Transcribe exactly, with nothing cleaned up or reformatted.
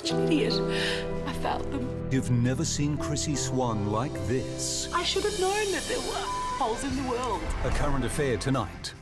such an idiot. I found them. You've never seen Chrissie Swan like this. I should have known that there were holes in the world. A Current Affair tonight.